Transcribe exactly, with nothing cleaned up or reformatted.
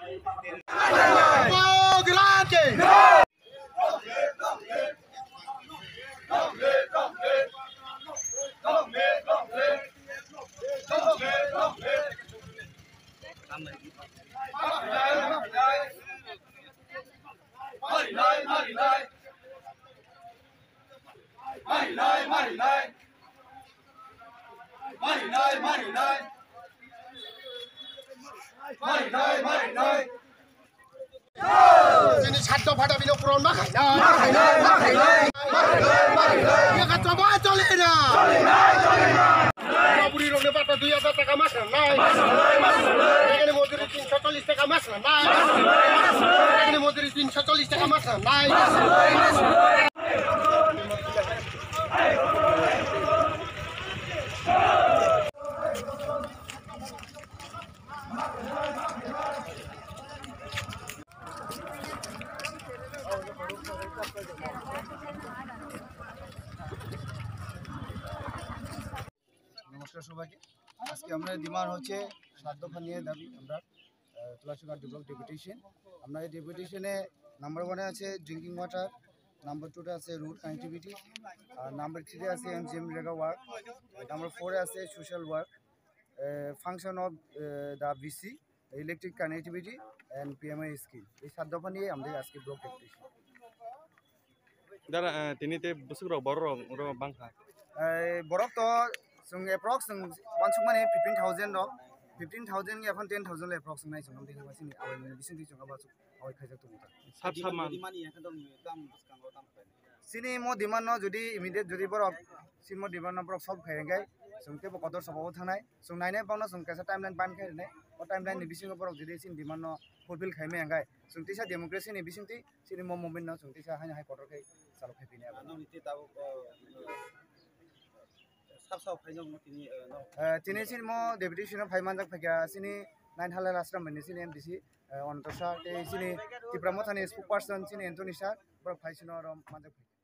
Sini satu pada bila kurang makan. Makan, makan, makan. Dia kata apa colina? Colina, colina. Kau beri orang dapat tu ya tak kamas lah. Mereka ni modal tiga ratus lima kamas lah. Mereka ni modal tiga ratus lima kamas lah. নমস্কার সবাইকে। আজকে আমরা demand হচ্ছে সাত দফা নিয়ে দাবি আমরা তুলাসীঘাট ডেভেলপ ডেপুটেশন। আমরা এই ডেপুটেশনে নাম্বার ওয়ানে আছে ড্রিঙ্কিং ওয়াটার, নাম্বার টুতে আছে রুট কানেক্টিভিটি, আর নাম্বার থ্রিতে আছে M G M REGA work, number ফোরে আছে social work, function of the BC, electric connectivity and PMI scheme. এই সাত দফা নিয়ে আমাদের আজকে ব্লক ডেপুটেশন। দাদা তিনিতে বছর বড় বাংখা বরফ তো जों एप्रक्स जों वानसुक माने फिफ्टिन थाउजेंड दं फिफ्टिन थाउजेंड एफन टेन थाउजेंड एप्रक्स नाय जों दिना बासिनि आवाय माने बिसिनि जों आबासु आवाय खायजा तो मुता साब साब मान सिनि मो डिमान्ड न जुदि इमिडिएट जुदि बरफ सिन मो डिमान्ड न बरफ सल्व खायगाय जों के बकदर सबाव थानाय जों नायनाय बावनो जों कैसा टाइमलाइन बान खायने ओ टाइमलाइन नि बिसिनि बरफ जुदि सिन डिमान्ड न फुलफिल खायमे गाय जों तिसा डेमोक्रेसी नि बिसिनि सिनि मो मुभमेन्ट न जों तिसा हाय हाय कटर खाय चालु खायफिने आबा ननिति Tabo Tini sini mo deputation of Haimanjak Pagya sini nine halal asram bani sini M D C on Tosha sini Tipramothani spokesperson sini Anthony Shah, Bro Faisino Manjak.